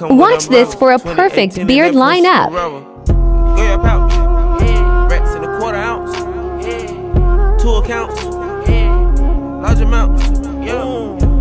Watch this for a perfect beard lineup. Rats in a quarter ounce. 2 accounts. Large amount.